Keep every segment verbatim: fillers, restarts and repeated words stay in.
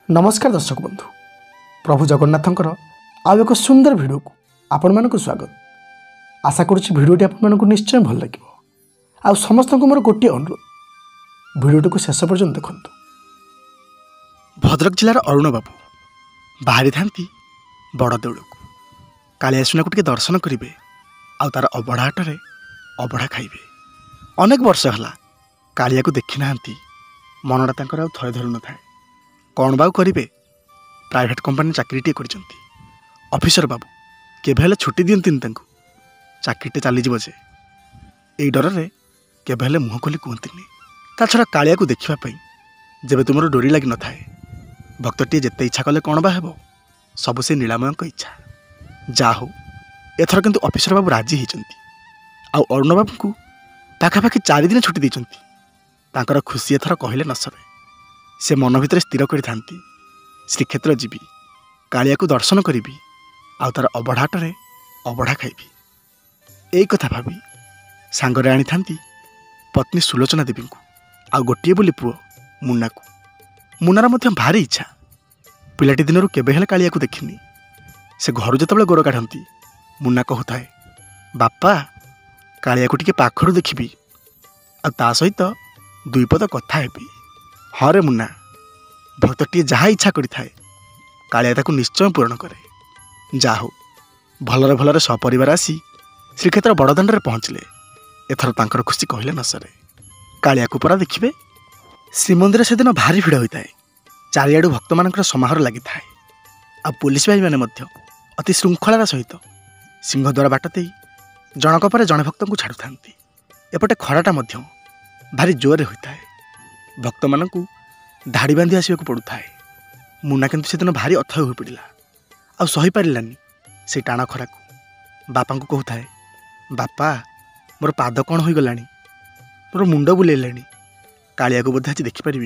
नमस्कार दर्शक बंधु, प्रभु जगन्नाथंकर आउ एक सुंदर भिडियो को आपण मानक स्वागत। आशा करुच्ची भिडियोटी आपण मानक निश्चय भल लगे। आ समस्त मोर गोटे अनुरोध, भिडियोटी को शेष पर्यंत देखु। भद्रक जिलार अरुण बाबू बाहरी था बड़ देउल को कालियासुना को टिके दर्शन करेंगे। आउ तार अबढ़ा हाटरे अबढ़ा खाइबे। अनेक वर्ष है कालिया को देखी ना, मनटा तांकर आउ थरे धरु न थाए। कौन बाबू करेंगे, प्राइवेट कंपनी चाकरीटे कर ऑफिसर बाबू केवे छुट्टी दियंती चाकरीटे चलीज जे यही डर में केवे मुँह खोली कहती। ता छड़ा कालिया को देखापी जब तुम डोरी लगी न थाए, भक्तटी जिते इच्छा कले कौन बा हेबो, सब से नीलामय इच्छा। जा हो एथर किंतु ऑफिसर बाबू राजी होती। आउ अरुण बाबू को पाखापाखि चार दिन छुट्टी देती। तांकर खुशी एथर कहले न सरे। से मन भितर स्थिर कर श्रीक्षेत्र जीवी, कालिया को दर्शन करी, आउ तार अबढ़ाटरे अबढ़ा खाइबी। यही कथा भावी सांगरे आनी था पत्नी सुलोचना देवी को, आउ गोटे बोली पुओ मुन्ना को। मुन्नार मध्य भारी इच्छा, पिलाटी दिनरू केबे हेले कालिया को देखिनी। से घर जिते गोड़ काढ़ती मुन्ना कहूए, बापा कालिया को टिके पाखरू देखी, आ ता सहित दुई पद कथा हेबी। हाँ रे मुन्ना, भक्तटी जहाँ इच्छा करें कालिया ताकू निश्चय पूरण करे। जा हो भलरे भलरे सपरिवार आसी श्रीक्षेत्र बड़दाण्ड पहुँचले। एथर तांकर खुशी कहले न सरे। कालिया को परा देखिबे। श्रीमंदिर से दिन भारी भिड़ होता है। चारिआडू भक्त मान समारोह लगी था। आ पुलिस भाई मैंने अति श्रृंखलार सहित सिंहद्वार बाट दे जनक पर जड़े भक्त को छाड़ू था। एपटे खराटा भारी जोर होता है। भक्त मान धाड़ी बांधि आसवाक पड़ुए। मुन्ना किंतु से दिन भारी अथय हो पड़ा। आ सही पारानी से टाण खरा को। बापा को कहूए, बापा मोर पाद कौन हो गला, मोर मुंड बुलेला, कालिया को बोधे आज देखिपारि।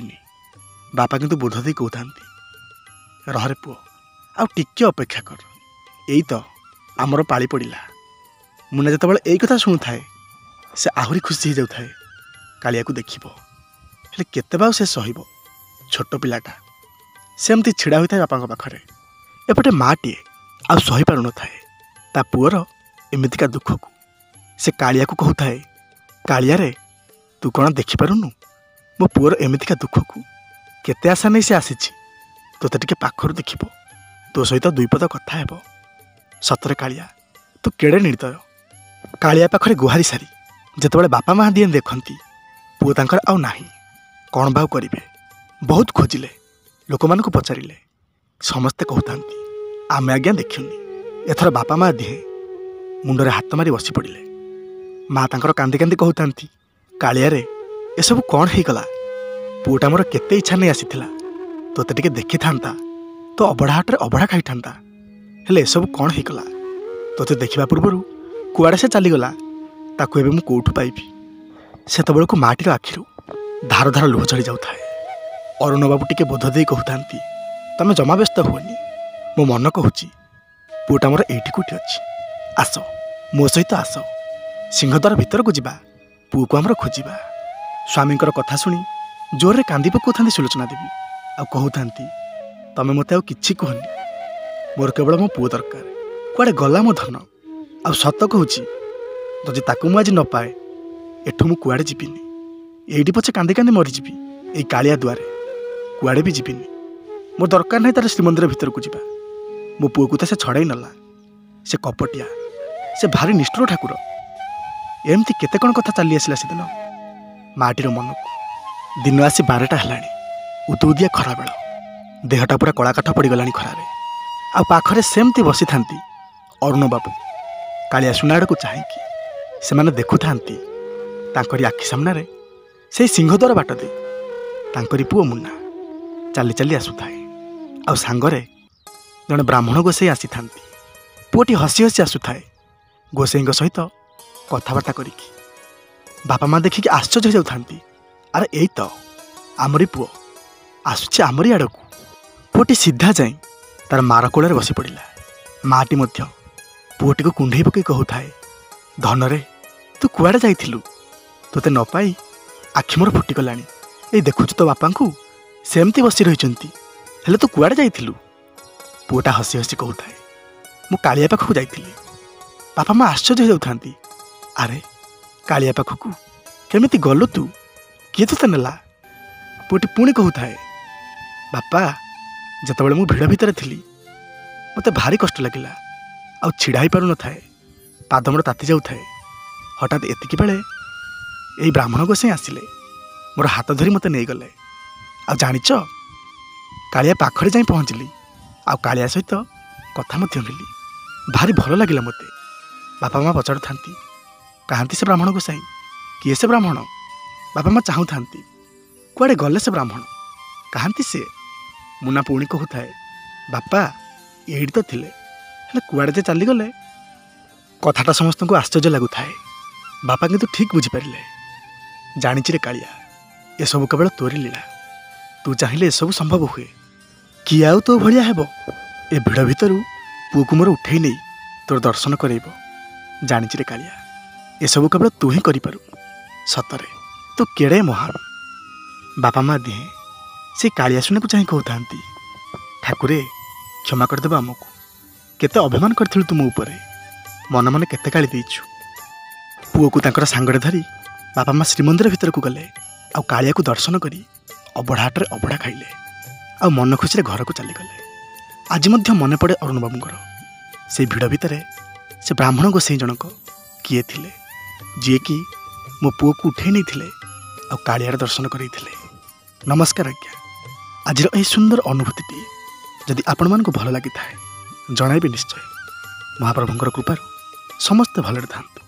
बापा किंतु बोध दे कहता, रहे पुओ आ टिके अपेक्षा कर, यही तो आमर पाली पड़ा। मुन्ना जिते बड़े यही कथा शुणु थाए से आहरी खुशी हो जाए कालिया को देखिबो। हेले केते बाउ से सहिबो। छोट पिलाटा सेमती छिड़ा होता है बापा पाखरे। एपटे माटीए आ सही पार न थाए ता पुअर एमितिका दुख को। से कालिया को कहूए, कालिया रे तू कौन देखिपारुनु, मो पुअर एमितिका दुख को केते आशा नहीं से आसीछि। तोते टिके पाखरु देखिबो, तो सहित दुई पद कथा हेबो। सतरे कालिया तू केड़े निर्दय। कालिया पाखरे गुहारी सारी जेतेबेले बापा माँ दिए देखती पुओ तांकर आउ नाही। कौन बाउ करिवे। बहुत खोजिले, लोक मान को पचारे, समस्ते कहता आमे आज्ञा देखुनी। एथर बापा माँ दिहे मुंडरे हाथ मारी बसी पड़े। माँ तांकर कांदी कांदी कहता, कालिया रे एसबू कौन हो गला। पुओटा मोर केते इच्छा नहीं आसीथिला, तोते टिके देखि थांता, तो अबढ़ा हाटरे अबढ़ा खाई थांता। हेले एसबू कौन हो गला। तोते देखिबा पूर्वरु कुआड़े से चलीगला, ताकू एबे मु कोठु पाइबी। सेतबेलकु माटीर आखिरु धार धार लुह चढ़ी जाऊ थाए। अरुण बाबू टिके बोध दे कहता, तमें जमा व्यस्त हुएनि, मो मन कहूँ पुओटा मोर एठी कोठी अच्छी। आस मो सहित आस, सिंहद्वार भितर को जीवा, पुओ को आमर खोजिबा। स्वामी कथा शुणी जोर कांदी पकाउथांती सुलोचना देवी। आ कहउथांती, तमें मते आउ किछि कहनी, मोर केवल मो पुओ दरकार। कुआडे गला मो धन। आ सत कहूँ जदि ताकू मु आज न पाए एठू मु कुआडे जीविनी। एठी पछे कांदी कांदी मरीजी एई कालिया द्वारे, कुआडे भी जीविनी। मोर दरकार नहीं तार श्रीमंदिर भितर को जीवा। मो पुओ को तो से छड़ाई नला। से कपटिया, से भारी निष्ठुर ठाकुर। एमती केते कौन कथा चली आसला से दिन माटीर मन को। दिन आसी बारटा हेलाणी, उदुदिया खरा बेल, देहटा पूरा कला काठ पड़गलानी खरारे। आ पाखरे सेमती बसी थांती अरुण बाबू। कालिया सुना आड़ को चाहिकी से माने देखु थांती तांकरी आखि सामने से सिंहद्वार बाट दे तांकरी पुओ मुन्ना चाली चाली आसुथाए। आ सांगरे जड़े ब्राह्मण गोसाई आसी थांती। पुओटी हसी हसी आसुथाए गोसाई सहित कथबार्ता करिकी। बापा माँ देखिकी आश्चर्य हो जाउथांती, अरे एई तो आमरी पुओ आसुछि आमरी आड़ को। पुओटी सीधा जाई तार मार कोଳରେ बसी पड़ा। माटी मध्य पुओटी को कुंडई पकई कहूए, धनरे तू कुआडे जाइथिलु, तोते न पाई आखि मोर फुटिगलानी। ए देखुछु तो बापा को सेमती बसी रही। ହେଲେ ତୁ କୁଆଡ଼େ ଯାଇଥିଲୁ? ପୁଅଟା ହସି ହସି କହୁଥାଏ, ମୁଁ କାଳିଆ ପାଖକୁ ଯାଇଥିଲି। ବାପା ମା ଆଶ୍ଚର୍ଯ୍ୟ ହୋଇଯାଉଥାନ୍ତି, ଆରେ କାଳିଆ ପାଖକୁ କେମିତି ଗଲୁ ତୁ? କିଏ ତୋତେ ନେଲା? ପୁଅଟି ପୁଣି କହୁଥାଏ, ବାପା ଯେତେବେଳେ ମୁଁ ଭିଡ଼ ଭିତରେ ଥିଲି ମୋତେ ଭାରି କଷ୍ଟ ଲାଗିଲା, ଆଉ ଛିଡ଼ା ହୋଇପାରୁନଥାଏ, ପାଦମୋଡ଼ ତାତି ଯାଉଥାଏ। ହଠାତ୍ ଏତିକି ବେଳେ ଏଇ ବ୍ରାହ୍ମଣ ଗୋସାଇଁ ଆସିଲେ, ମୋର ହାତ ଧରି ମୋତେ ନେଇଗଲେ। ଆଉ ଜାଣିଛ, କାଳିଆ ପାଖରେ ଯାଇ ପହଞ୍ଚିଲି, ଆଉ କାଳିଆ ସହିତ କଥା ମଧ୍ୟ ହେଲି। ଭାରି ଭଲ ଲାଗିଲା ମୋତେ। ବାପା ମା ପଚାରୁଥାନ୍ତି, କାହାନ୍ତି ସେ ବ୍ରାହ୍ମଣ ଗୋସାଇଁ? କିଏ ସେ ବ୍ରାହ୍ମଣ? ବାପା ମା ଚାହୁଁଥାନ୍ତି, କୁଆଡ଼େ ଗଲେ ସେ ବ୍ରାହ୍ମଣ? କାହାନ୍ତି ସେ? ମୁନା ପୁଣି କହୁଥାଏ, ବାପା ଏଇଠି ତ ଥିଲେ, ହେଲେ କୁଆଡ଼େ ଯେ ଚାଲିଗଲେ। କଥାଟା ସମସ୍ତଙ୍କୁ ଆଶ୍ଚର୍ଯ୍ୟ ଲାଗୁଥାଏ। ବାପା କିନ୍ତୁ ଠିକ୍ ବୁଝିପାରିଲେ। ଜାଣିଚିରେ କାଳିଆ, ଏସବୁ କେବଳ ତୋରି ଲୀଳା। ତୁ ଚାହିଁଲେ ଏସବୁ ସମ୍ଭବ ହୁଏ। କିଏ ଆଉ ତୋ ଭଳିଆ ହେବ ଏ ଭିଡ଼ ଭିତରୁ ପୁଅକୁ ମୋର ଉଠେଇ ନେଇ ତୋର ଦର୍ଶନ କରେଇବ। ଜାଣିଚିରେ କାଳିଆ, ଏସବୁ କେବଳ ତୁ ହିଁ କରିପାରୁ। ସତରେ ତୁ କେଡ଼େ ମହାନ। ବାପା ମା ଦିହେଁ ସେ କାଳିଆ ଶୁଣିବାକୁ ଚାହିଁ କହୁଥାନ୍ତି, ଠାକୁରେ କ୍ଷମା କରିଦେବ ଆମକୁ। କେତେ ଅଭିମାନ କରିଥିଲୁ ତୁ ମୋ ଉପରେ, ମନେ ମନେ କେତେ ଗାଳି ଦେଇଛୁ। ପୁଅକୁ ତାଙ୍କର ସାଙ୍ଗରେ ଧରି ବାପା ମା ଶ୍ରୀମନ୍ଦିର ଭିତରକୁ ଗଲେ, ଆଉ କାଳିଆକୁ ଦର୍ଶନ କରି ଅବଢ଼ା ହାଟରେ ଅବଢ଼ା ଖାଇଲେ, ଆଉ ମନ ଖୁସିରେ ଘରକୁ ଚାଲିଗଲେ। ଆଜି ମଧ୍ୟ ମନେ ପଡ଼େ ଅରୁଣ ବାବୁଙ୍କର ସେଇ ଭିଡ଼ ଭିତରେ ସେ ବ୍ରାହ୍ମଣ ଗୋସାଇଁ ଜଣକ କିଏ ଥିଲେ, ଯିଏକି ମୋ ପୁଅକୁ ଉଠେଇ ନେଇଥିଲେ ଆଉ କାଳିଆର ଦର୍ଶନ କରାଇଥିଲେ। ନମସ୍କାର ଆଜ୍ଞା। ଆଜିର ଏହି ସୁନ୍ଦର ଅନୁଭୂତିଟି ଯଦି ଆପଣମାନଙ୍କୁ ଭଲ ଲାଗିଥାଏ ଜଣାଇବେ ନିଶ୍ଚୟ। ମହାପ୍ରଭୁଙ୍କର କୃପାରୁ ସମସ୍ତେ ଭଲରେ ଥାନ୍ତୁ।